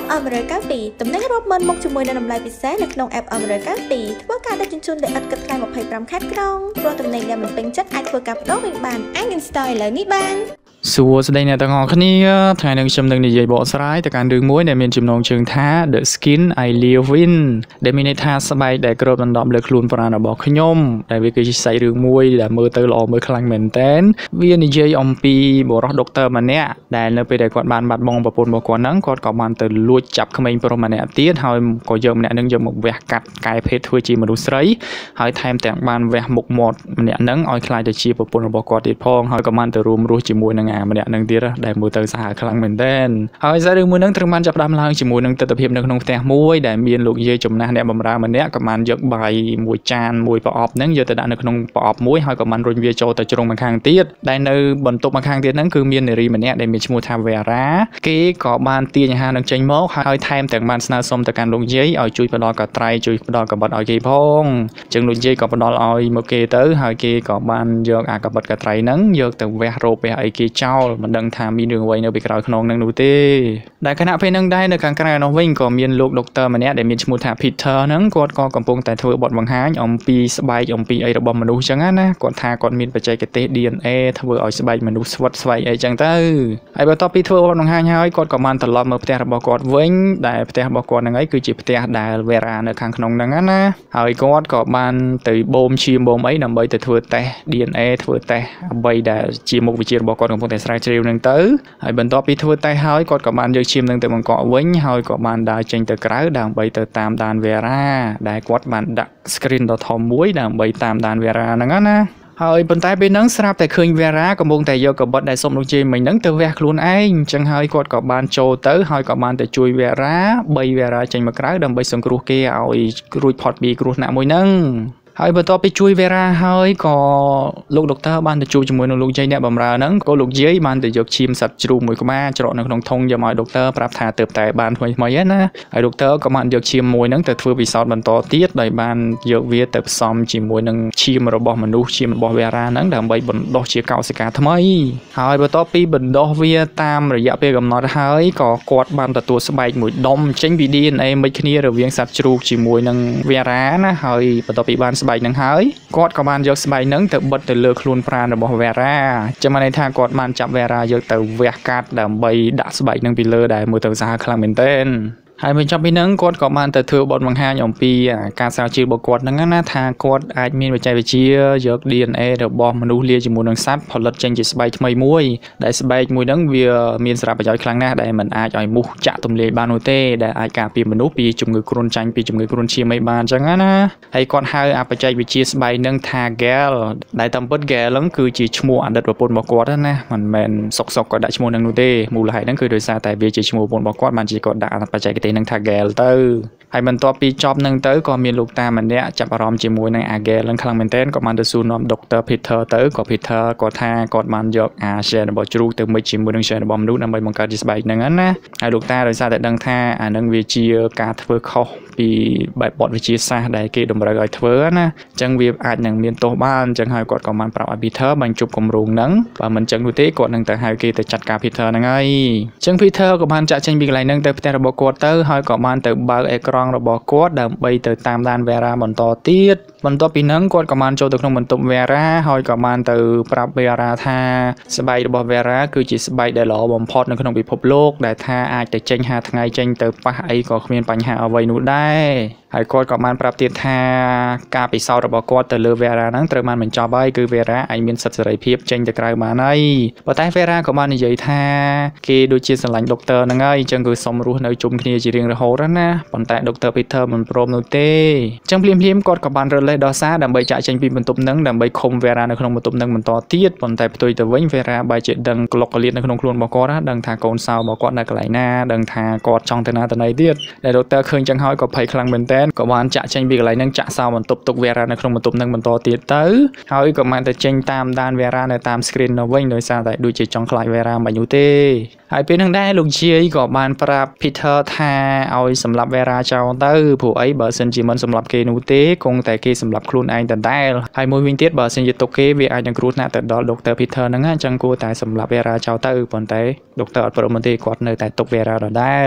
อเมริกาปีตำแหน่งรบมันมกจมวยในลำลายพิเศษในขนมแอปอเมริกาปีทั่วการได้จุนได้อัดกระทายมาภัยปรำคัดกรองรวมตำแหน่งเนี่ยมันเป็นจัดไอตัวกับโลกเป็นบานไอเงินสไตล์เลยนี่บานส่วนแสดงในต่างหากนี้ทางหนึ่งจำหนึ่งในใหญ่บ่อสลายแต่การดึงมวยในเมียนจำนองเชิงท้า The Skin I Live In ได้มีในท่าสบายได้กระโดดดันดอมเลือกลุนปราณบอกขย่มได้วิกฤตใส่ดึงมวยได้มือเตอร์หล่อมือคลังเหม็นเต้นเวียนในใหญ่อมปีบ่รอด็อกเตอร์มันเนี่ยได้เนื้อไปได้กอดบานบัดมองประปนบอกก่อนนั้นกอดกับมันเตอร์ลุยจับขมิ้นปรมาเนี่ยตีนหอยก็เยอะเนี่ยนึงเยอะหมกแหวกกัดกายเพชรทั่วจีมาดูใส่หอยไทม์แต่งบานแหวกหมกหมดเนี่ยนึงออยคลายจะชีประปนบอกก่อนติดพองหอยกับมันเตอร์รวมรู้จีมวยนางงามเนี่ยนึงตีได้มือเตอร์สหคลังเหมือนเดิมเอาใจดึงมือนั่งทรมานจับดำลางจมูกนั่งเตะเพียบนั่งนงแต่มวยได้มีนลูกเย่จมน้าเนี่ยบำรามันเนี่ยกับมันยกใบมวยจานมวยปอบนั่งเยอะแต่ด่านนั่งนงปอบมวยหอยกับมันรุนเวียโจแต่จงมาข้างเตี้ยได้ในบนตุกมาข้างเตี้ยนั่นคือมีนในรีมันเนี่ยได้มีชมูทาเวราเก๋กับมันเตี้ยอย่างฮานั่งเจงโม่หอยไทม์แต่งมันสนาสมแต่การลงเย่เอาจุยปดอกับไตรจุยปดอกับบัดเอาเกยพงจึงลงเย่กับปดอเอาโมเกเตอร์หอยเกยกับมันยกอากับบัดกับไตรนั่งยกแต่เวโรไปไอเกยเจ้ามันดังทามีเรื่องไว้เนื้อไปกระไรขนมนั่งดูเต้ได้ขณะเพนังได้ในการกระไรน้องวิ่งก็มีลูกด็อกเตอร์มันเนี่ยได้มีชมูทาพิเธอนั่งกอดกำปงแต่เธอบทวังหายอมปีสบายอมปีไอระบมมนุษย์จังงั้นนะกอดทากอดมีปัจจัยกเตดีเอ็นเอเธอเอาสบายมนุษย์สวัสดิ์ไอจังเต้ไอบต่อปีเธอบทวังหายหายกอดกับมันตลอดเมื่อเตะระบกอดวิ่งได้เตะระบกอดนั่งไอคือจีเตะได้เวลาในข้างขนมนั่งงั้นนะไอกอดกับมันตื่นบ่มชีมบ่มไอนำใบแต่เธอเตะดีเอ็นเอเธอเตะใบได้จีมุกวิจิตรระบกอดของพวกแต่สายเรียวนั่งเต้ไอบต่อปีเธอเตะหายกอดกับมันเยอะชิมนั่งแต่มังกรวิ่งหายกับมันได้เจงแต่กระดังใบแต่ตามดานเวลาได้กอดมันดักสกรีนต่อทอมมุ้ยดังใบตามดานเวลานั่งงั้นนะหายบนใต้เป็นนังสลับแต่คืนเวลากับมงแต่เยอะกับบดได้สมลงจีเหมือนนังแต่แวกลุนไอจังหายกอดกับมันโจเตอร์หายกับมันแต่จุยเวลาใบเวลาเจงมากระดังใบสังกรุเกะเอารูดพอดบีกรุหน้ามวยนังหายบนต่อไปช่วยเวลาหายก็ลูกด็อกเตอร์บ้านจะช่วยจมูกลูกใจเนี่ยบำรานั้นก็ลูกเย้ยบ้านจะยกชิมสัตว์จูมวยก็มาจรดในขนมทงอย่ามาด็อกเตอร์ปรับทาเติบแต่บ้านถวยมาเยอะนะไอ้ด็อกเตอร์ก็มันยกชิมมวยนั้นแต่เธอไปสอนบรรทอเตี้ยในบ้านยกเวียเติบซ้อมจิมมวยนั้นชิมระบบมนุษย์ชิมระบบเวลานั้นดังใบบนดอกเชียเก่าสกัดทำไมหายบนต่อไปบนดอกเวียตามระยะเปกำนอดหายก็กอดบ้านแต่ตัวสบายมวยดมเช่นบีดีในไม่ขี้ระเวียงสัตว์จูจิมมวยนั้นเวลานะหายบนต่อไปบ้านสบายนั้นหายกอดกับมันยกสบายนั่งแต่บดแต่เลือกลุนปราณระบบเวราจะมาในทางกอดมันจับเวรายกแต่เวกัดแต่ใบดักสบายนั่งไปเลยได้มือแต่สหคลังเหม็นเต้นหายไปจับไปนั่งกอดกับมันแต่เธอบอลบางหาอย่างปีการสาวจีบกอดนั่งหน้าทางกอดอาจมีปัจจัยไปเชียยกดีเอ็นเอเดบอลมนุษย์เลี้ยจมูกนังซับพอลดเจนจิสบายทำไมมวยได้สบายมวยนั่งเวียมีสระประโยชน์ครั้งหน้าได้มันอาจอ่อยมุจะตุ่มเลี้ยบานโนเต้ได้อาจการปีมนุษย์ปีจุ่มเงยกรุนจังปีจุ่มเงยกรุนเชียไม่บานจังนะให้กอดหายอาปัจจัยไปเชียสบายนั่งทาแกลได้ตำเปิดแกลนั่งคือจีชมูอันเด็ดปนบกอดนะมันเป็นสกก็ได้ชมูนังโนเต้มูลหายนั่งคือโดยซาแต่เบียจีชมูปนบกอดมันจีกอดได้ปัจจัยกิเตนั่งทาแกลให้มันตัวปีจอบนั่งเตอร์ก็มีลูกตามันเนี่ยจับอารมณ์จิมวยนั่งอาเกลังคลังมันเต้นก็มันจะสูนอมด็อกเตอร์พิเตอร์เตอร์ก็พิเตอร์ก็ท่าก็มันยกเชนบอจูเติมไปจิมวยนั่งเชนบอมดูนั่งไปมังกรดิสบายนั่งนั้นนะให้ลูกตาโดยซาแต่ดังท่านั่งวิจิการเทอร์เขาปีใบบอดวิจิซาได้เกดมรายเทอร์นะจังวีอาจนั่งเมียนโตบ้านจังให้กอดก็มันปรับพิเตอร์บรรจุกลมรุงนั่งว่ามันจังดูเต้กอดนั่งแต่ให้เกแต่จัดการพิเตอร์นั่งไงจังพิเตอร์ก็มันจะจังบีไรนั่งแต่แต่ระบบกอดเตอร์ให้ก็มันแต่บางเอกรองระบบกอดดังใบเตอตามด้านเวลาบนต่อเตี้ยบนต่อปีนั่งกอดกับมันโจตกลงบนตุ่มเวลาหอยกับมันเตอปรับเวลาท่าสบายระบบเวลาคือจิตสบายได้หล่อบอมพอดในขนมพิภพโลกได้ท่าอาจจะเจงหาทางไงเจงเตอปะไอก็มีปัญหาเอาไว้นู้ได้หายกอดกับมันปรับเตี้ยท่ากาปีเศร้าระบบกอดเตอเลือเวลานั่งเตอมันเหมือนจอใบคือเวลาไอมีสัตว์เสรีเพียบเจงจะกลายมาในปะใต้เวลากับมันใหญ่ท่าเกดูจิตสลายด็อกเตอร์นั่งไงจังคือสมรู้ในจุ่มขี้จีเรียงระโหรนะปนแต่ด็อกเตอร์พิเตอร์มันโปรโมเต้จังพลิมกอดกับบันเรือเลยดอซ่าดังใบจ่าเจงปีบรรทุบนั่งดังใบคมเวลาในขนมบรรทุบนั่งมันต่อเตี้ยปนแต่ตัวแต่วิ่งเวลาใบเจ็ดดังกลอกกระเลียดในขนมครัวบอกอดังทากอนซาวบอกอในกระไหลหน้าดังทากอดช่องตนาตในเตี้ยแต่ด็อกเตอร์เคยจังห้อยกับไผ่คลังเป็นเต้นกับวันจ่าเจงปีกระไหลนั่งจ่าซาวมันตกเวลาในขนมบรรทุบนั่งมันต่อเตี้ยเต้ห้อยกับมันแต่เจงตามด้านเวลาในตามสกรีนเราวิ่งโดยซาแต่ดูจิตจังคลายเวลามาอยู่เต้หายเป็นทางได้ลูกเชียร์กับมันปรับพิเตอร์ท่าเอาสำหรับเวลาเจ้าเตอร์ผู้ไอ้เบอร์เซนจิมันสำหรับเกนูเต้คงแต่เกสำหรับครูนไอแต่ได้หายมวยวินเทียเบอร์เซนจิตเกวีไอยังครูนแต่ดอด็อกเตอร์พิเตอร์นั่งจังกูแต่สำหรับเวลาเจ้าเตอร์ปนแต่ด็อกเตอร์ปรมาตีกอดเนยแต่ตกเวลาได้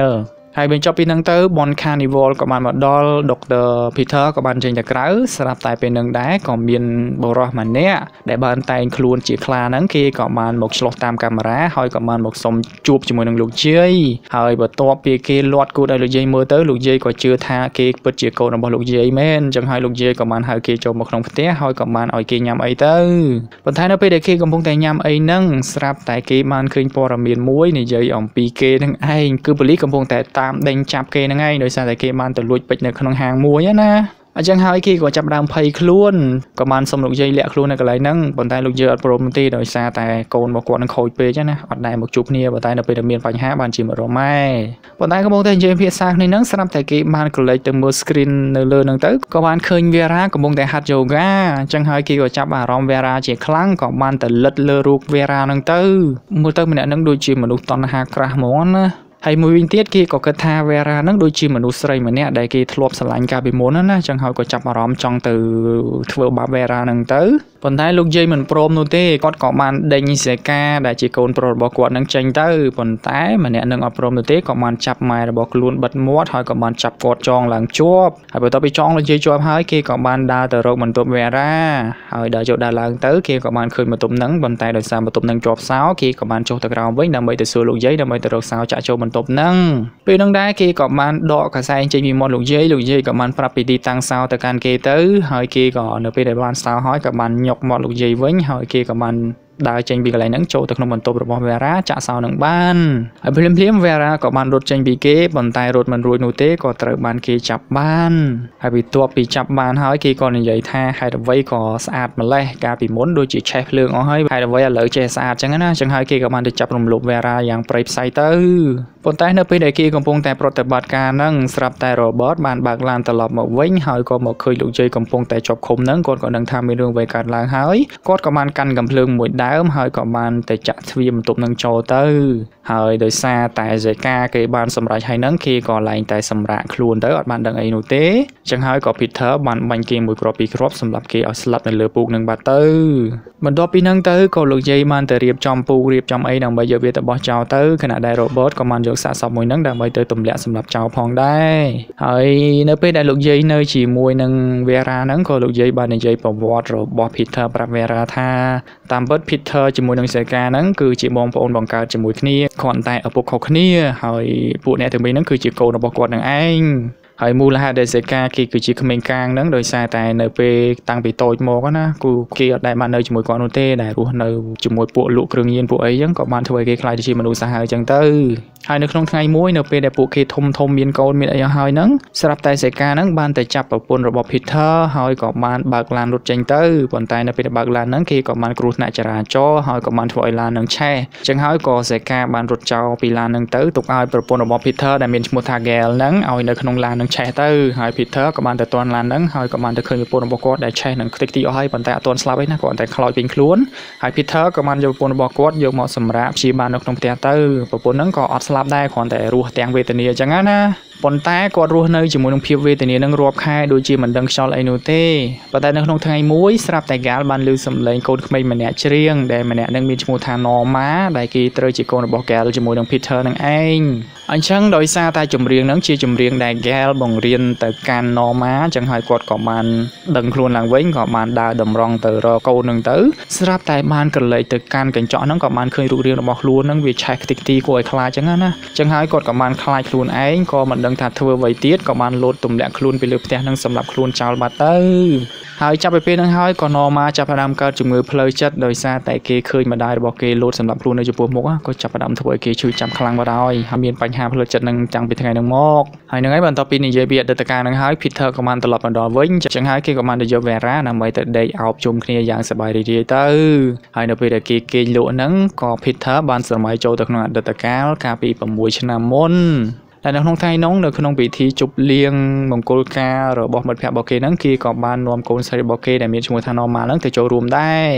ហើយបញ្ចប់ពីនឹងទៅ Bon Carnival ក៏បានមកដល់ Dr. Peter ក៏បានចេញទៅក្រៅស្រាប់តែពេលនឹងដែរក៏មានបរិសម្នាក់ដែលបានតែងខ្លួនជាខ្លាហ្នឹងគេក៏បានមកឆ្លោះតាមកាមេរ៉ាហើយក៏បានមកសុំជួបជាមួយនឹងលោកយាយហើយបន្ទាប់ពីគេលាត់គូឲ្យលោកយាយមើលទៅលោកយាយក៏ជឿថាគេពិតជាកូនរបស់លោកយាយមែនអញ្ចឹងហើយលោកយាយក៏បានហៅគេចូលមកក្នុងផ្ទះហើយក៏បានឲ្យគេញ៉ាំអីទៅប៉ុន្តែនៅពេលដែលគេកំពុងតែញ៉ាំអីហ្នឹងស្រាប់តែគេបានឃើញព័ត៌មានមួយនិយាយអំពីគេនឹងឯងគឺប៉ូលីសកំពុងតែតាមដេញចាប់គេនឹងឯងដោយសារតែគេបានទៅលួចពេជ្រនៅក្នុងហាងមួយណាអញ្ចឹងហើយគេក៏ចាប់ដើមភ័យខ្លួនក៏បានសុំលោកយាយលាក់ខ្លួននៅកន្លែងហ្នឹងប៉ុន្តែលោកយាយអត់ព្រមទេដោយសារតែកូនរបស់គាត់នឹងខូចពេកណាអត់ដែលមកជួបគ្នាប៉ុន្តែនៅពេលដែលមានបញ្ហាបានជាមករម៉ែប៉ុន្តែកំពុងតែនិយាយភាសាគ្នាហ្នឹងស្រាប់តែគេបានក្លែកទៅមើល screen នៅលើហ្នឹងទៅក៏បានឃើញ Vera កំពុងតែហាត់ yoga អញ្ចឹងហើយគេក៏ចាប់អារម្មណ៍ Vera ជាខ្លាំងក៏បានទៅលិតលើរូប Vera ហ្នឹងទៅមើលទៅម្នាក់ហ្នឹងដូចជាមនុស្សតណ្ហាក្រាស់ហ្មងណាហើយមួយវិញទៀតគេក៏គិតថា Vera ហ្នឹងដូចជាមនុស្សស្រីម្នាក់ដែលគេធ្លាប់ស្រឡាញ់កាលពីមុនណាអញ្ចឹងហើយក៏ចាប់អារម្មណ៍ចង់ទៅធ្វើបាប Vera ហ្នឹងទៅប៉ុន្តែលោកយាយមិនព្រមនោះទេគាត់ក៏បានដេញសេកាដែលជាកូនប្រុសរបស់គាត់នឹងចេញទៅប៉ុន្តែម្នាក់នឹងអត់ព្រមនោះទេក៏បានចាប់ម៉ែរបស់ខ្លួនបិទមាត់ហើយក៏បានចាប់គាត់ចងឡើងជាប់ហើយបន្ទាប់ពីចងលោកយាយជាប់ហើយគេក៏បានដើរទៅរកបន្ទប់ Vera ហើយដើរចូលដើរឡើងទៅគេក៏បានឃើញបន្ទប់ហ្នឹងប៉ុន្តែដោយសារបន្ទប់ហ្នឹងជាប់សោគេក៏បានចុះទៅក្រោមវិញដើម្បីទៅសួរលោកយាយដើម្បីទៅរកសោចាក់ចូលបន្ទប់ហ្នឹងពេលហ្នឹងដែរគេក៏បានដកកសែងចេញពីមាត់លោកយាយក៏បានប្រាប់ពីទីតាំងសោទៅកាន់គេទៅហើយគេក៏នៅពេលដែលបានសោហើយក៏បានញុកមាត់លោកយាយវិញហើយគេក៏បានដើរចេញពីកន្លែងហ្នឹងចូលទៅក្នុងបន្ទប់របស់ Vera ចាក់សោនឹងបានហើយភ្លាម Vera ក៏បានរត់ចេញពីគេប៉ុន្តែរត់មិនរួចនោះទេក៏ត្រូវបានគេចាប់បានហើយបន្ទាប់ពីចាប់បានហើយគេក៏និយាយថាហេតុអ្វីក៏ស្អាតម្លេះកាលពីមុនដូចជាឆេះភ្លើងអស់ហើយហេតុអ្វីឥឡូវចេះស្អាតចឹងណាចឹងហើយគេក៏បានទៅចាប់រំលោភ Vera យ៉ាងព្រៃផ្សៃទៅប៉ុន្តែនៅពេលដែលគេកំពុងតែប្រតិបត្តិការហ្នឹងស្រាប់តែ Robert បានបើកឡានត្រឡប់មកវិញហើយក៏មកឃើញលោកយាយកំពុងតែជាប់ឃុំហ្នឹងគាត់ក៏ដឹងថាមានរឿងអ្វីកើតឡើងហើយគាត់ក៏បានកាន់កាំភ្លើងមួយដើមហើយក៏បានទៅចាក់ទ្វារបន្ទប់នឹងចូលទៅហើយដោយសារតែសេកាគេបានសម្រេចហើយហ្នឹងគេក៏ឡើងតែសម្រាកខ្លួនទៅអត់បានដឹងអីនោះទេចឹងហើយក៏ Peter បានបាញ់គេមួយគ្រាប់ពីរគ្រាប់សម្រាប់គេឲ្យស្លាប់នៅលើពូកនឹងបាត់ទៅបន្ទាប់ពីហ្នឹងទៅក៏លោកយាយបានទៅរៀបចំពូករៀបចំអីដើម្បីយកវាទៅបោះចោលទៅខណៈដែល Robert ក៏បានយកសាកសពមួយហ្នឹងដើម្បីទៅទម្លាក់សម្រាប់ចោលផងដែរហើយនៅពេលដែលលោកយាយនៅជាមួយនឹង Vera ហ្នឹងក៏លោកយាយបាននិយាយប្រវត្តិរបស់ Peter ប្រាប់ Vera ថាតាមពិត Peter ជាមួយនឹងសេកាហ្នឹងគឺជាបងប្អូនបង្កើតជាមួយគ្នាគ្រាន់តែឪពុកខុសគ្នាហើយពួកអ្នកទាំងពីរហ្នឹងគឺជាកូនរបស់គាត់នឹងឯងហើយមូលហេតុដែលសេកាគេគឺជាក្មេងកាងហ្នឹងដោយសារតែនៅពេលតាំងពីតូចមកណាគឺគេអត់ដែលបាននៅជាមួយគាត់នោះទេដែលរស់នៅជាមួយពួកលក់គ្រឿងញៀនពួកអីចឹងក៏បានធ្វើឲ្យគេខ្លាចទៅជាមនុស្សសាហាវចឹងទៅហើយនៅក្នុងថ្ងៃមួយនៅពេលដែលពួកគេធំមានកូនមានអីហើយហ្នឹងស្រាប់តែសេកាហ្នឹងបានទៅចាប់ប្រពន្ធរបស់ Peter ហើយក៏បានបើកឡានរត់ចេញទៅប៉ុន្តែនៅពេលដែលបើកឡានហ្នឹងគេក៏បានគ្រោះថ្នាក់ចរាចរណ៍ហើយក៏បានធ្វើឲ្យឡានហ្នឹងឆេះចឹងហើយក៏សេកាបានរត់ចោលពីឡានហ្នឹងទៅទុកឲ្យប្រពន្ធរបស់ Peter ដែលមានឈ្មោះថា Gail ហ្នឹងឲ្យនៅក្នុងឡានហ្នឹងឆេះទៅហើយ Peter ក៏បានទៅទាន់ឡានហ្នឹងហើយក៏បានទៅឃើញប្រពន្ធរបស់គាត់ដែលឆេះនឹងខ្ទេចទីអស់ហើយប៉ុន្តែអត់ទាន់ស្លាប់ទេណាគាត់តែខ្លោចពេញខ្លួនហើយ Peter ក៏បានយកប្រពន្ធរបស់គាត់យកមកសម្រាប់ព្យាបាលនៅក្នុងផ្ទះទៅប្រពន្ធហ្នឹងក៏អត់ស្លាប់ដែរគ្រាន់តែរស់ទាំងវេទនាអញ្ចឹងណាប៉ុន្តែគាត់រស់នៅជាមួយនឹងភាពវេទនានឹងរាប់ខែដូចជាមិនដឹងខ្យល់អីនោះទេប៉ុន្តែនៅក្នុងថ្ងៃមួយស្រាប់តែ Gal បានឮសំឡេងកូនក្មេងម្នាក់ច្រៀងដែលម្នាក់នឹងមានឈ្មោះថា Norma ដែលគេត្រូវជាកូនរបស់ Gal ជាមួយនឹង Peter នឹងឯងអញ្ចឹងដោយសារតែចម្រៀងហ្នឹងជាចម្រៀងដែល Gal បង្រៀនទៅកាន់ Norma អញ្ចឹងហើយគាត់ក៏បានដឹងខ្លួនឡើងវិញក៏បានដើរតម្រង់ទៅរកកូនហ្នឹងទៅស្រាប់តែបានក្រឡេកទៅកាន់កញ្ចក់ហ្នឹងក៏បានឃើញរូបរាងរបស់ខ្លួនហ្នឹងវាឆេះខ្ទេចទីគួរឲ្យខ្លាចអញ្ចឹងណាអញ្ចឹងហើយគាត់ក៏បានខ្លាចខ្លួនឯងក៏មិនដឹងថាធ្វើអ្វីទៀតក៏បានលោតទម្លាក់ខ្លួនពីលើផ្ទះហ្នឹងសម្រាប់ខ្លួនចោលបាត់ទៅហើយចាប់ពីពេលហ្នឹងហើយក៏ Norma ចាប់ផ្ដើមកើតជំងឺផ្លូវចិត្តដោយសារតែគេឃើញម្ដាយរបស់គេលោតសម្រាប់ខ្លួននៅចំពោះមុខក៏ចាប់ផ្ដើមធ្វើឲ្យគេឈឺចាប់ខ្លាំងបាត់ហើយមានបញ្ហាផ្លូវចិត្តហ្នឹងតាំងពីថ្ងៃហ្នឹងមកហើយហ្នឹងហើយបន្ទាប់ពីនិយាយពីអតីតកាលហ្នឹងហើយ Peter ក៏បានត្រឡប់មកដល់វិញអញ្ចឹងហើយគេក៏បានទៅយក Vera ដើម្បីទៅដេកអោបជុំគ្នាយ៉ាងសប្បាយរីករាយទៅហើយនៅពេលដែលគេគេងលក់ហ្នឹងក៏ Peter បានស្រមៃចូលទៅក្នុងអតីតកាលកាលពី6ឆ្នាំមុនតែនៅក្នុងថ្ងៃនោះនៅក្នុងពិធីជប់លៀងមង្គលការរបស់មិត្តភ័ក្តិរបស់គេហ្នឹងគេក៏បាននាំកូនស្រីរបស់គេដែលមានឈ្មោះថា Norma ហ្នឹងទៅចូលរួមដែរ ប៉ុ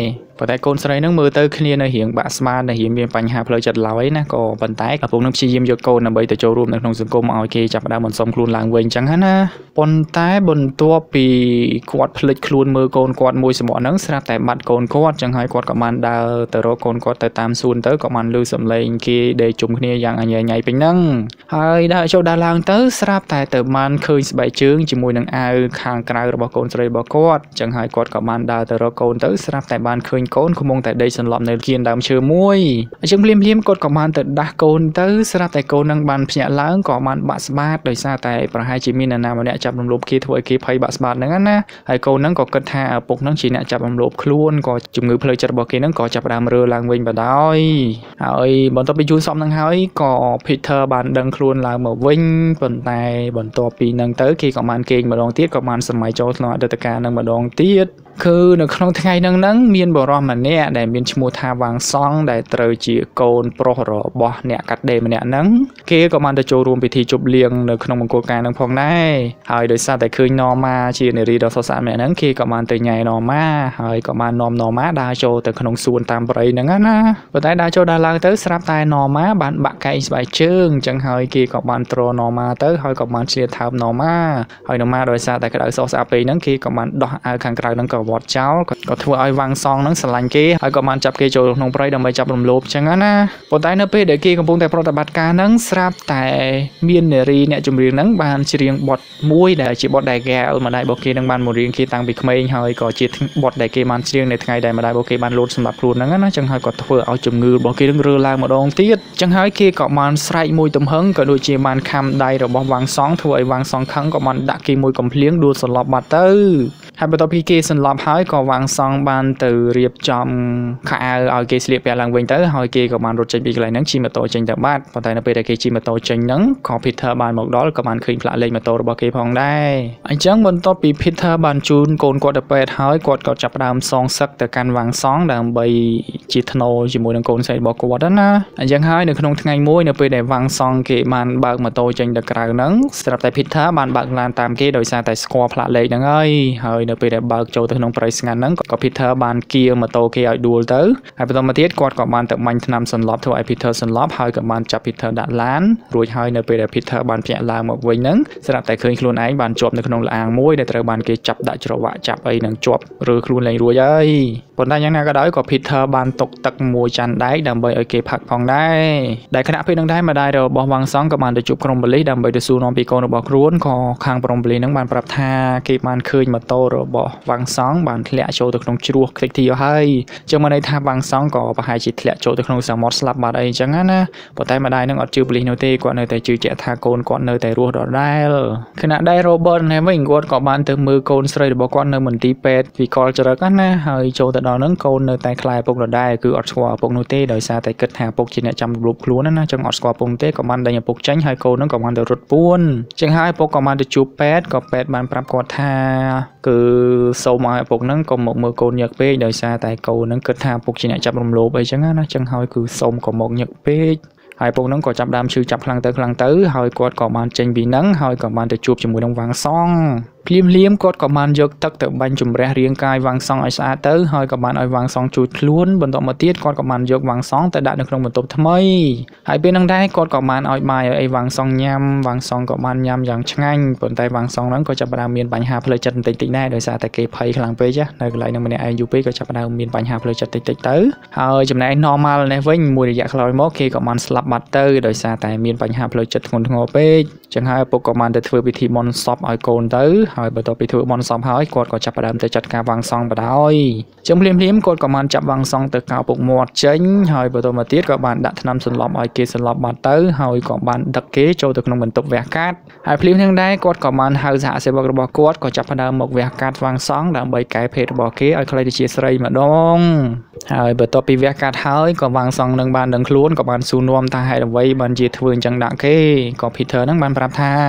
ប៉ុន្តែកូនស្រីនឹងមើលទៅគ្នានៅរៀងបាក់ស្មានដែលរៀងមានបញ្ហាផ្លូវចិត្តឡើយណាក៏ប៉ុន្តែឪពុកនឹងព្យាយាមយកកូនដើម្បីទៅចូលរួមនៅក្នុងសង្គមឲ្យគេចាប់ផ្ដើមបន្សុំខ្លួនឡើងវិញអញ្ចឹងណាប៉ុន្តែបន្ទាប់ពីគាត់ភ្លេចខ្លួនមើលកូនគាត់មួយសម្បកហ្នឹងស្រាប់តែបាត់កូនគាត់ចឹងហើយគាត់ក៏បានដើរទៅរកកូនគាត់ទៅតាមសួនទៅក៏បានឮសំឡេងគេដេកជុំគ្នាយ៉ាងអញ្ញែញ៉ៃពេញហ្នឹងហើយដើរចូលដើរឡើងទៅស្រាប់តែទៅបានឃើញស្បែកជើងជាមួយនឹងអាវខាងក្រៅរបស់កូនស្រីរបស់គាត់ចឹងហើយគាត់ក៏បានដើរទៅរកកូនទៅស្រាប់តែបានឃើញកូនកំពុងតែដេកសន្លប់នៅគៀនដើមឈើមួយអញ្ចឹងភ្លាមគាត់ក៏បានទៅដាស់កូនទៅស្រាប់តែកូននឹងបានភ្ញាក់ឡើងក៏បានបាក់ស្បាតដោយសារតែប្រហែលជាមាននរណាម្នាក់ចាប់រំលោភគេធ្វើឲ្យគេភ័យបាក់ស្បាតហ្នឹងណាហើយកូនហ្នឹងក៏គិតថាឪពុកហ្នឹងជាអ្នកចាប់រំលោភខ្លួនក៏ជំងឺផ្លូវចិត្តរបស់គេហ្នឹងក៏ចាប់ផ្ដើមរើឡើងវិញបណ្ដោយហើយបន្ទាប់ពីយូរសមហ្នឹងហើយក៏ Peter បានដឹងខ្លួនឡើងមកវិញប៉ុន្តែបន្ទាប់ពីហ្នឹងទៅគេក៏បានគេងម្ដងទៀតក៏បានសម័យចូលក្នុងអតីតកាលហ្នឹងម្ដងទៀតគឺនៅក្នុងថ្ងៃហ្នឹងមានបរិសម្នាក់ដែលមានឈ្មោះថាវាងសង់ដែលត្រូវជាកូនប្រុសរបស់អ្នកកាត់ដេរម្នាក់ហ្នឹងគេក៏បានទៅចូលរួមពិធីជប់លៀងនៅក្នុងមង្គលការហ្នឹងផងដែរហើយដោយសារតែឃើញណម៉ាជានារីដ៏ស្រស់ស្អាតម្នាក់ហ្នឹងគេក៏បានទៅញ៉ែណម៉ាហើយក៏បាននាំណម៉ាដើរចូលទៅក្នុងសួនតាមព្រៃហ្នឹងណាប៉ុន្តែដើរចូលដើរឡើងទៅស្រាប់តែណម៉ាបានបាក់កែងស្បែកជើងអញ្ចឹងហើយគេក៏បានទ្រណម៉ាទៅហើយក៏បានឆ្លៀតថើបណម៉ាហើយណម៉ាដោយសារតែក្តៅសោកស្អាតពេកហ្នឹងគេក៏បានដោះអាវខាងក្រៅហ្នឹងក៏វត្តចោលក៏ធ្វើឲ្យវាងសងហ្នឹងស្រឡាញ់គេហើយក៏បានចាប់គេចូលក្នុងព្រៃដើម្បីចាប់រំលោភអញ្ចឹងណាប៉ុន្តែនៅពេលដែលគេកំពុងតែប្រតិបត្តិការហ្នឹងស្រាប់តែមាននារីអ្នកចម្រៀងហ្នឹងបានច្រៀងបទមួយដែលជាបទដែលគេម្ដាយរបស់គេនឹងបានបង្រៀនគេតាំងពីក្មេងហើយក៏ជាបទដែលគេបានច្រៀងនៅថ្ងៃដែលម្ដាយរបស់គេបានលោតសម្រាប់ខ្លួនហ្នឹងណាអញ្ចឹងហើយក៏ធ្វើឲ្យជំងឺរបស់គេនឹងរើឡើងម្ដងទៀតអញ្ចឹងហើយគេក៏បានស្រែកមួយទំហឹងក៏ដូចជាបានខំដៃរបស់វាងសងធ្វើឲ្យវាងសងខឹងក៏បានដាក់គេមួយកំភ្លៀងដួលសន្លប់បាត់ទៅហើយបន្ទាប់ពីគេសន្លប់ហើយក៏វាងសងបានទៅរៀបចំខោអាវឲ្យគេស្លៀកពាក់ឡើងវិញទៅហើយគេក៏បានរត់ចេញពីកន្លែងហ្នឹងជិះម៉ូតូចេញទៅបាត់ប៉ុន្តែនៅពេលដែលគេជិះម៉ូតូចេញហ្នឹងក៏ Peter បានមកដល់ក៏បានឃើញផ្លាកលេខម៉ូតូរបស់គេផងដែរអញ្ចឹងបន្ទាប់ពី Peter បានជូនកូនគាត់ទៅពេទ្យហើយគាត់ក៏ចាប់ផ្ដើមសងសឹកទៅកាន់វាងសងដើម្បីជាថ្នូរជាមួយនឹងកូនស្រីរបស់គាត់ណាអញ្ចឹងហើយនៅក្នុងថ្ងៃមួយនៅពេលដែលវាងសងគេបានបើកម៉ូតូចេញទៅក្រៅហ្នឹងស្រាប់តែ Peter បានបើកឡានតាមគេដោយសារតែស្គាល់ផ្លាកលេខហ្នឹងហើយនៅពេលដែលបើកចូលទៅក្នុងព្រៃស្ងាត់ហ្នឹងក៏ Peter បានគៀម៉ូតូគេឲ្យដួលទៅហើយបន្តមកទៀតគាត់ក៏បានទៅបាញ់ថ្នាំសន្លប់ធ្វើឲ្យ Peter សន្លប់ហើយក៏បានចាប់ Peter ដាក់ឡានរួចហើយនៅពេលដែល Peter បានភ្ញាក់ឡើងមកវិញហ្នឹងស្រាប់តែឃើញខ្លួនឯងបានជាប់នៅក្នុងលអាងមួយដែលត្រូវបានគេចាប់ដាក់ច្រវាក់ចាប់អីនឹងជាប់រើខ្លួនលែងរួចហើយប៉ុន្តែយ៉ាងណាក៏ដោយក៏ Peter បានຕົកទឹកមួយចាន់ដែកដើម្បីឲ្យគេផឹកផងដែរដែលគណៈពេលនឹងដែរម្ដាយរបស់វាងសងក៏បានទៅជួបក្រុមប៉ូលីសដើម្បីទៅសួរនាំពីកូនរបស់ខ្លួនក៏ខាងក្រុមប៉ូលីសហ្នឹងបានប្រាប់ថាគេបានឃើញម៉ូតូរបស់វាងសងបានធ្លាក់ចូលទៅក្នុងជ្រោះខ្ទេចទីហើយចឹងមកន័យថាវាងសងក៏ប្រហែលជាធ្លាក់ចូលទៅក្នុងសមុទ្រស្លាប់បាត់អីចឹងណាប៉ុន្តែម្ដាយនឹងអត់ជឿប៉ូលីសនោះទេគាត់នៅតែជឿជាក់ថាកូនគាត់នៅតែរស់ដដែលខណៈដែល Robert នេះវិញគាត់ក៏បានទៅមើលកូនស្រីរបស់គាត់នៅមន្ទីរពេទ្យវិកលចរិតណាហើយចូលទៅដល់ហ្នឹងកូននៅតែខ្លាយឪពុកដដែលគឺអត់ស្គាល់ឪពុកនោះទេដោយសារតែគិតថាឪពុកជាអ្នកចាំរំលោភខ្លួនណាចឹងអត់ស្គាល់ឪពុកទេក៏បានដេញឪពុកចេញហើយកូនហ្នឹងក៏បានទៅរត់ពួនចឹងហើយឪពុកក៏បានទៅជួបពេទ្យក៏ពេទ្យបានប្រាប់គាត់ថាគឺសូមឲ្យឪពុកហ្នឹងកុំមកមើលកូនញឹកពេកដោយសារតែកូនហ្នឹងគិតថាឪពុកជាអ្នកចាប់រំលោភអីចឹងណាចឹងហើយគឺសូមកុំមកញឹកពេកហើយពុកហ្នឹងក៏ចាប់ដើមឈឺចាប់ខ្លាំងទៅហើយគាត់ក៏បានចេញពីហ្នឹងហើយក៏បានទៅជួបជាមួយនឹងវាងសងភ្លាមគាត់ក៏បានយកទឹកទៅបាញ់ជំរះរាងកាយវាងសងឲ្យស្អាតទៅហើយក៏បានឲ្យវាងសងជួយខ្លួនបន្តមកទៀតគាត់ក៏បានយកវាងសងទៅដាក់នៅក្នុងបន្ទប់ថ្មីហើយពេលហ្នឹងដែរគាត់ក៏បានឲ្យបាយឲ្យវាងសងញ៉ាំវាងសងក៏បានញ៉ាំយ៉ាងឆ្ងាញ់ប៉ុន្តែវាងសងហ្នឹងក៏ចាប់ផ្ដើមមានបញ្ហាផ្លូវចិត្តបន្តិចៗដែរដោយសារតែគេភ័យខ្លាំងពេកនៅកន្លែងហ្នឹងម្នាក់ឯងយូរពេកក៏ចាប់ផ្ដើមមានបញ្ហាផ្លូវចិត្តតិចៗទៅហើយចំណែក normal នេះវិញមួយរយៈក្រោយមកគេក៏បានស្លាប់បាត់ទៅដោយសារតែមានបញ្ហាផ្លូវចិត្តធ្ងន់ធ្ងរពេកចឹងហើយឪពុកក៏បានទៅធ្វើពិធីបុណ្យសពឲ្យកូនទៅហើយបន្ទាប់ពីធ្វើបុណ្យសពហើយគាត់ក៏ចាប់ផ្ដើមទៅចាត់ការវាងសងបណ្ដោយចឹងភ្លាមគាត់ក៏បានចាប់វាងសងទៅកោពុកមាត់ចេញហើយបន្តមកទៀតក៏បានដាក់ថ្នាំសន្លប់ឲ្យគេសន្លប់បាត់ទៅហើយក៏បានដឹកគេចូលទៅក្នុងបន្ទប់វះកាត់ហើយភ្លាមហ្នឹងដែរគាត់ក៏បានហៅសហសេវករបស់គាត់ក៏ចាប់ផ្ដើមមកវះកាត់វាងសងដើម្បីកែភេទរបស់គេឲ្យខ្លីទៅជាស្រីម្ដងហើយបន្ទាប់ពីវះកាត់ហើយក៏វាងសងនឹងបានដឹងខ្លួនក៏បានសួរនាំថាហេតុអ្វីបានជាធ្វើអញ្ចឹងដាក់គេក៏ Peter ហ្នឹងបានប្រាប់ថា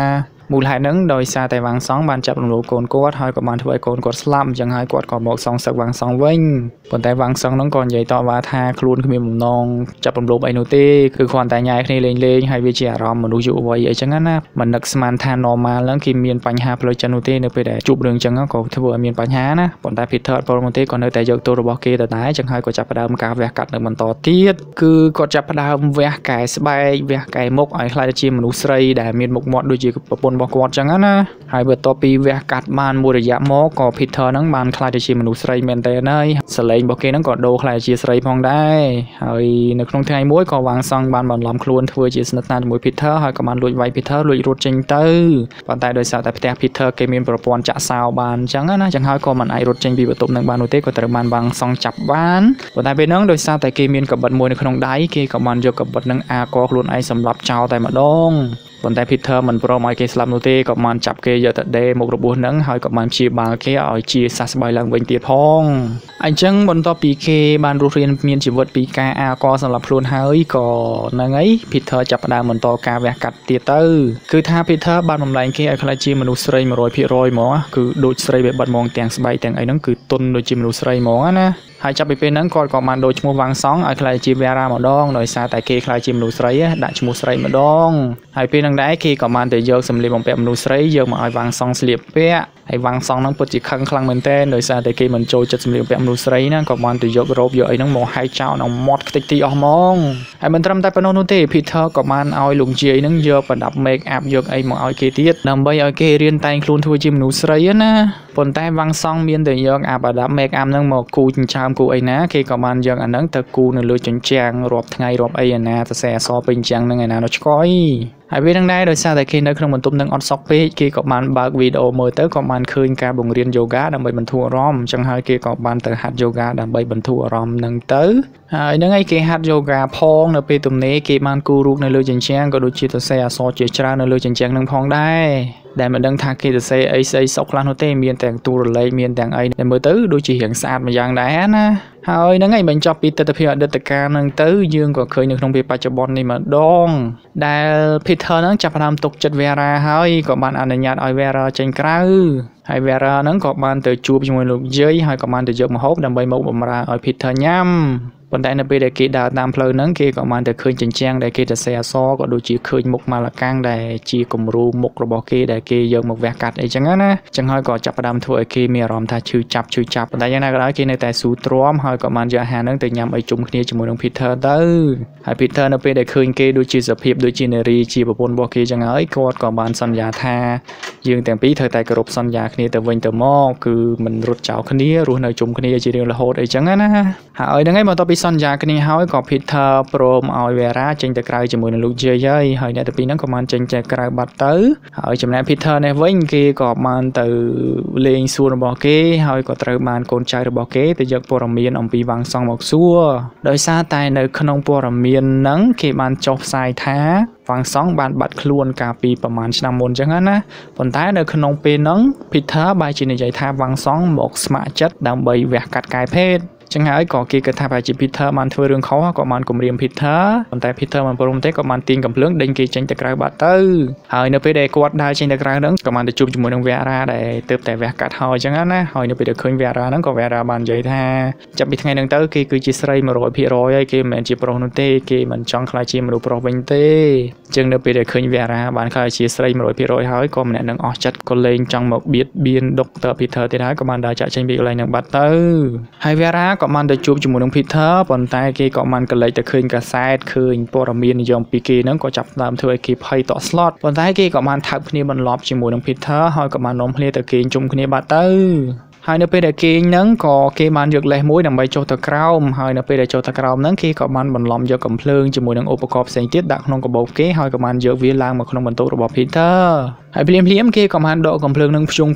មូលហេតុហ្នឹងដោយសារតែវាំងសង់បានចាប់រំលោភកូនគាត់ហើយក៏បានធ្វើឲ្យកូនគាត់ស្លាប់អញ្ចឹងហើយគាត់ក៏មកសងសឹកវាំងសង់វិញប៉ុន្តែវាំងសង់ហ្នឹងក៏និយាយតបថាខ្លួនគ្មានបំណងចាប់រំលោភអីនោះទេគឺគ្រាន់តែញ៉ែគ្នាលេងៗហើយវាជាអារម្មណ៍មនុស្សយុវវ័យអីចឹងណាមិននឹកស្មានថា normal ហ្នឹងគេមានបញ្ហាផ្លូវចិត្តនោះទេនៅពេលដែលជួបរឿងចឹងក៏ធ្វើឲ្យមានបញ្ហាណាប៉ុន្តែ Peter អត់ព្រមទេក៏នៅតែយកទោសរបស់គេទៅដែរចឹងហើយក៏ចាប់ផ្ដើមការវះកាត់នៅបន្តទៀតគឺគាត់ចាប់ផ្ដើមវះកែស្បែកវះកែមុខឲ្យខ្លាចជាមនុស្សស្រីដែលមានមុខមាត់ដូចជាប្រពន្ធរបស់គាត់ចឹងណាហើយបន្ទាប់ពីវះកាត់បានមួយរយៈមកក៏ Peter ហ្នឹងបានខ្លាចជាមនុស្សស្រីមែនតើហើយសលេងរបស់គេហ្នឹងក៏ដូរខ្លាចជាស្រីផងដែរហើយនៅក្នុងថ្ងៃមួយក៏វាំងសង់បានបន្លំខ្លួនធ្វើជាស្និទ្ធស្នាលជាមួយ Peter ហើយក៏បានលួចវាយ Peter លួចរត់ចេញទៅប៉ុន្តែដោយសារតែផ្ទះ Peter គេមានប្រព័ន្ធចាក់សោបានចឹងណាចឹងហើយក៏មិនអាចរត់ចេញពីបន្ទប់នឹងបាននោះទេក៏ត្រូវបានវាំងសង់ចាប់បានប៉ុន្តែពេលហ្នឹងដោយសារតែគេមានកបិតមួយនៅក្នុងដៃគេក៏បានយកកបិតនឹងអាកខ្លួនឯងសម្រាប់ចោលតែម្ដងប៉ុន្តែ Peter មិនព្រមឲ្យគេស្លាប់នោះទេក៏បានចាប់គេយកទៅដេរមុខរបួសហ្នឹងហើយក៏បានព្យាបាលគេឲ្យជាសះស្បើយឡើងវិញទៀតផងអញ្ចឹងបន្ទាប់ពីគេបានរស់រានមានជីវិតពីការអាកសម្រាប់ខ្លួនហើយក៏ហ្នឹងហើយ Peter ចាប់ផ្ដើមបន្តការវះកាត់ទៀតទៅគឺថា Peter បានបំលែងគេឲ្យខ្លាចជាមនុស្សស្រី 100% ហ្មងគឺដូចស្រីបែបបាត់ហ្មងទាំងស្បែកទាំងអីហ្នឹងគឺទន់ដូចជាមនុស្សស្រីហ្មងណាហើយចាប់ពីពេលហ្នឹងគាត់ក៏បានដូរឈ្មោះវាំងសង់ឲ្យខ្លាចជាវារាម្ដងដោយសារតែគេខ្លាចជាមនុស្សស្រីដាក់ឈ្មោះស្រីម្ដងហើយពេលហ្នឹងដែរគេក៏បានទៅយកសម្លៀកបំពាក់មនុស្សស្រីយកមកឲ្យវាំងសង់ស្លៀកពាក់ហើយវាំងសង់ហ្នឹងពិតជាខឹងខ្លាំងមែនទែនដោយសារតែគេមិនចូលចិត្តសម្លៀកបំពាក់មនុស្សស្រីណាក៏បានទៅយករ៉ូបយកអីហ្នឹងមកហែកចោលនៅមាត់ខ្ទេចទីអស់ហ្មងហើយមិនត្រឹមតែប៉ុណ្ណោះនោះទេ Peter ក៏បានឲ្យលោកយាយហ្នឹងយកប្រដាប់ make up យកអីមកឲ្យគេទៀតដើម្បីឲ្យគេរៀនតែងខ្លួនធ្វើជាមនុស្សស្រីណាប៉ុន្តែវាំងសង់មានតែយកអាប្រដាប់ make up ហ្នឹងមកគូចិញ្ចើមគូអីណាគេក៏បានយកអាហ្នឹងទៅគូនៅលើជញ្ជាំងរាប់ថ្ងៃរាប់អីឯណាសរសេរអក្សរពេញជញ្ជាំងហ្នឹងឯណានៅឆ្កយហើយវានឹងដែរដោយសារតែគេនៅក្នុងបន្ទប់នឹងអត់សក់ពេកគេក៏បានបើកវីដេអូមើលទៅក៏បានឃើញការបង្រៀនយូហ្គាដើម្បីបន្ធូរអារម្មណ៍អញ្ចឹងហើយគេក៏បានទៅហាត់យូហ្គាដើម្បីបន្ធូរអារម្មណ៍ហ្នឹងទៅហើយហ្នឹងហើយគេហាត់យូហ្គាផងនៅពេលទំនេរគេបានគូររូបនៅលើជញ្ជាំងក៏ដូចជាសរសេរអក្សរជាច្រើននៅលើជញ្ជាំងហ្នឹងផងដែរដែលមិនដឹងថាគេសរសេរអីស្អីសុខខ្លះនោះទេមានទាំងទូរលេខមានទាំងអីដែលមើលទៅដូចជារៀងស្អាតម្យ៉ាងដែរណាហើយហ្នឹងហើយបញ្ចប់ពីទស្សនវិជ្ជាអតីតកាលហ្នឹងទៅយើងក៏ឃើញនៅក្នុងពេលបច្ចុប្បន្ននេះម្ដងដែល Peter ហ្នឹងចាប់ផ្ដើមទុកចិត្ត Vera ហើយក៏បានអនុញ្ញាតឲ្យ Vera ចេញក្រៅហើយ Vera ហ្នឹងក៏បានទៅជួបជាមួយលោកយាយហើយក៏បានទៅយកម្ហូបដើម្បីមកបម្រើឲ្យ Peter ញ៉ាំប៉ុន្តែនៅពេលដែលគេដើរតាមផ្លូវហ្នឹងគេក៏បានទៅឃើញជញ្ជាំងដែលគេសរសេរអក្សរក៏ដូចជាឃើញមុខម៉ាឡាកាំងដែលជាគំរូមុខរបស់គេដែលគេយកមកវះកាត់អីចឹងណាចឹងហើយក៏ចាប់ផ្ដើមធ្វើឲ្យគេមានអារម្មណ៍ថាឈឺចាប់ប៉ុន្តែយ៉ាងណាក៏ដោយគេនៅតែស៊ូទ្រាំហើយក៏បានយកអាហារហ្នឹងទៅញ៉ាំអីជុំគ្នាជាមួយនឹង Peter ទៅហើយ Peter នៅពេលដែលឃើញគេដូចជាសភាពដូចជានារីជាប្រពន្ធរបស់គេចឹងហើយគាត់ក៏បានសន្យាថាយើងទាំងពីរត្រូវតែគោរពសន្យាគ្នាទៅវិញទៅមកគឺមិនរត់ចោលគ្នារស់នៅជុំគ្នាជារៀងរហូតអីចឹងណាហើយហ្នឹងហើយបន្ទាប់ពីសន្យាគ្នាហើយក៏ Peter ព្រមឲ្យ Vera ចេញទៅក្រៅជាមួយនឹងលោកយាយហើយអ្នកទាំងពីរហ្នឹងក៏បានចេញទៅក្រៅបាត់ទៅហើយចំណែក Peter នេះវិញគេក៏បានទៅលេងសួនរបស់គេហើយក៏ត្រូវបានកូនចៅរបស់គេទៅយកព័ត៌មានអំពីវាំងសង់មកសួរដោយសារតែនៅក្នុងព័ត៌មានហ្នឹងគេបានចុះផ្សាយថាវាំងសង់បានបាត់ខ្លួនកាលពីប្រហែលឆ្នាំមុនអញ្ចឹងណាប៉ុន្តែនៅក្នុងពេលហ្នឹង Peter បែរជានិយាយថាវាំងសង់មកស្ម័គ្រចិត្តដើម្បីវះកាត់កាយភេទចឹងហើយក៏គេគិតថាប្រហែលជា Peter បានធ្វើរឿងខុសក៏បានគំរាម Peter ប៉ុន្តែ Peter មិនព្រមទេក៏បានទាញកំភ្លើងដេញគេចេញទៅក្រៅបាត់ទៅហើយនៅពេលដែលគាត់ដើរចេញទៅក្រៅហ្នឹងក៏បានទៅជួបជាមួយនឹង Vera ដែលទើបតែវះកាត់ហើយចឹងណាហើយនៅពេលដែលឃើញ Vera ហ្នឹងក៏ Vera បាននិយាយថាចាប់ពីថ្ងៃហ្នឹងទៅគេគឺជាស្រី 100% ហើយគេមិនមែនជាប្រុសនោះទេគេមិនចង់ខ្លាចជាមនុស្សប្រុសវិញទេចឹងនៅពេលដែលឃើញ Vera បានខ្លាចជាស្រី 100% ហើយក៏ម្នាក់នឹងអស់ចិត្តក៏លេងចង់មកបៀតបៀនដុកតើ Peter ទៀតហើយក៏បានដើរចាក់ចេញពីកន្លែងហ្នឹងបាត់ទៅហើយ Vera ក៏បានទៅជួបជាមួយនឹង Peter ប៉ុន្តែគេក៏បានកលេចទៅឃើញកាសែតឃើញព័ត៌មាននិយមពីគេហ្នឹងក៏ចាប់ផ្ដើមធ្វើឲ្យគេភ័យតក់ស្លុតប៉ុន្តែគេក៏បានថើបគ្នាបន្លប់ជាមួយនឹង Peter ហើយក៏បាននាំគ្នាទៅគេងជុំគ្នាបាត់ទៅហើយនៅពេលដែលគេងហ្នឹងក៏គេបានយកលេសមួយដើម្បីចុះទៅក្រោមហើយនៅពេលដែលចុះទៅក្រោមហ្នឹងគេក៏បានបន្លំយកកំភ្លើងជាមួយនឹងឧបករណ៍ផ្សេងទៀតដាក់ក្នុងកាបូបគេហើយក៏បានយកវាឡើងមកក្នុងបន្ទប់របស់ Peter ហើយភ្លាមគេក៏បានដកកំភ្លើងនឹងភ្ជុង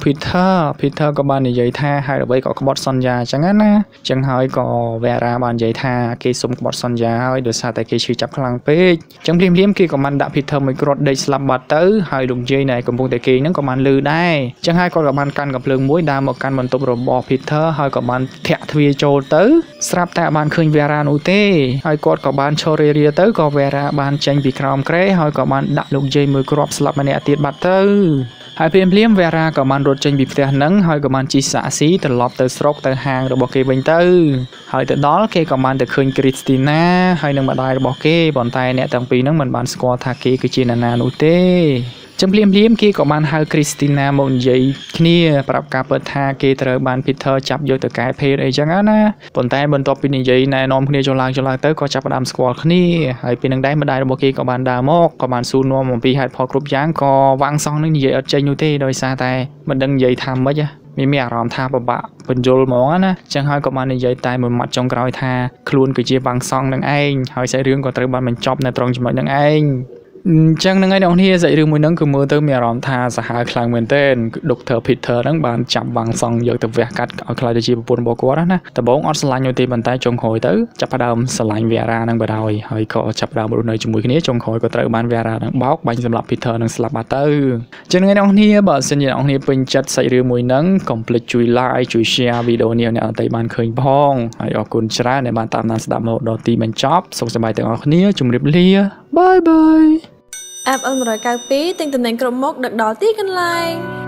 Peter ក៏បាននិយាយថាហើយអ្វីក៏ក្បត់សន្យាអញ្ចឹងណាអញ្ចឹងហើយក៏ Vera បាននិយាយថាគេសុំក្បត់សន្យាហើយដោយសារតែគេឈឺចាប់ខ្លាំងពេកអញ្ចឹងភ្លាមគេក៏បានដាក់ Peter មួយគ្រាប់ដេកស្លាប់បាត់ទៅហើយលោកយាយណែកំពុងតែគេងហ្នឹងក៏បានលឺដែរអញ្ចឹងហើយគាត់ក៏បានកាន់កំភ្លើងមួយដើរមកកាន់បន្ទប់របស់ Peter ហើយក៏បានធាក់ទ្វារចូលទៅស្រាប់តែបានឃើញ Vera នោះទេហើយគាត់ក៏បានឈររាទៅក៏ Vera បានចេញពីក្រោមគ្រែហើយក៏បានដាក់លោកយាយមួយគ្រាប់ស្លាប់ម្នាក់ទៀតបាត់ទៅហើយភ្លាមVera ក៏បានរត់ចេញពីផ្ទះហ្នឹងហើយក៏បានជិះសាក់ស៊ីត្រឡប់ទៅស្រុកទៅហាងរបស់គេវិញទៅហើយទៅដល់គេក៏បានទៅឃើញ Christina ហើយនឹងម្ដាយរបស់គេប៉ុន្តែអ្នកទាំងពីរហ្នឹងមិនបានស្គាល់ថាគេគឺជានរណានោះទេចឹងភ្លាមគេក៏បានហៅ Christina មកនិយាយគ្នាប្រាប់ការពិតថាគេត្រូវបាន Peter ចាប់យកទៅកែភេទអីចឹងណាប៉ុន្តែបន្ទាប់ពីនិយាយណែនាំគ្នាចុះឡើងទៅក៏ចាប់ផ្ដើមស្គាល់គ្នាហើយពេលនឹងដែរម្ដាយរបស់គេក៏បានដើរមកក៏បានសួរនាំអំពីហេតុផលគ្រប់យ៉ាងក៏វាំងសងនឹងនិយាយអត់ចេញនោះទេដោយសារតែមិនដឹងនិយាយថាម៉េចមានអារម្មណ៍ថាពិបាកបញ្យល់ហ្មងណាចឹងហើយក៏បាននិយាយតែមួយម៉ាត់ចុងក្រោយថាខ្លួនគឺជាវាំងសងនឹងឯងហើយសាច់រឿងក៏ត្រូវបានបញ្ចប់នៅត្រង់ចំណុចនឹងឯងចឹងហ្នឹងហើយអ្នកនរសាច់រឿងមួយហ្នឹងគឺមើលទៅមានអារម្មណ៍ថាសាហាវខ្លាំងមែនទែន Dr. Peter ហ្នឹងបានចាប់វាំងសងយកទៅវះកាត់ឲ្យខ្លាចទៅជាប្រពន្ធរបស់គាត់ណាដំបូងអត់ស្រឡាញ់នោះទេប៉ុន្តែចុងក្រោយទៅចាប់ផ្ដើមស្រឡាញ់ Vera ហ្នឹងបណ្ដោយហើយក៏ចាប់ផ្ដើមរស់នៅជាមួយគ្នាចុងក្រោយក៏ត្រូវបាន Vera ហ្នឹងបោកបាញ់សម្រាប់ Peter ហ្នឹងស្លាប់បាត់ទៅចឹងថ្ងៃនេះបើសិនជាអ្នកនរពេញចិត្តសាច់រឿងមួយហ្នឹងកុំភ្លេចជួយ like ជួយ share វីដេអូនេះអ្នកអត់បានឃើញផងហើយអរគុណច្រើនដែលបានតាមដានស្ដាប់មកដល់ទីបញ្ចប់សុខសប្បាយទាំងអស់គ្នាជម្រាបលា Bye bye អាប់អូន192ទិញតំណែងគ្រប់មុខដឹកដល់ទីកន្លែង